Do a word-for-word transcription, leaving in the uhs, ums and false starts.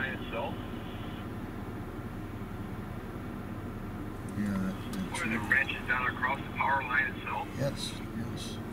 line itself? Yeah, that, that's Where the branches down across the power line itself? Yes, yes.